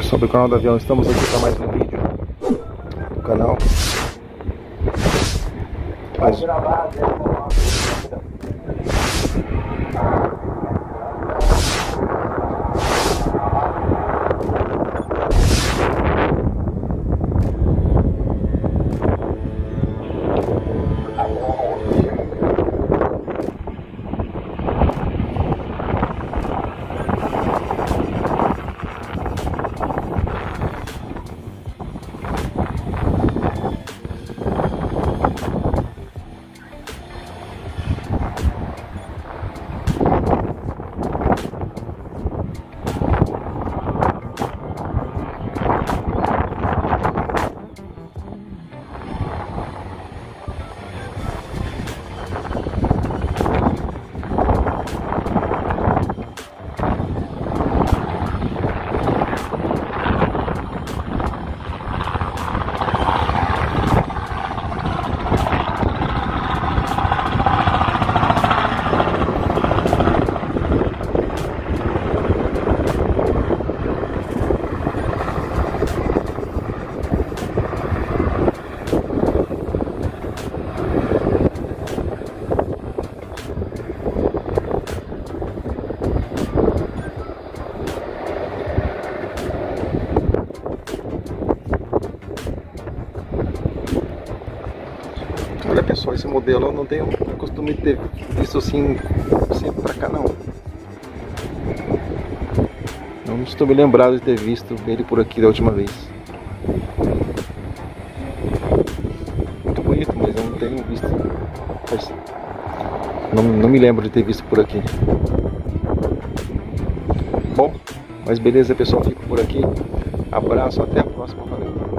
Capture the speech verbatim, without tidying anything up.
Sobre o canal do avião, estamos aqui para mais um vídeo do canal. Mas... Olha pessoal, esse modelo eu não tenho costume de ter visto assim sempre pra cá não. Não estou me lembrado de ter visto ele por aqui da última vez. Muito bonito, mas eu não tenho visto. Não, não me lembro de ter visto por aqui. Bom, mas beleza pessoal, fico por aqui. Abraço, até a próxima, valeu.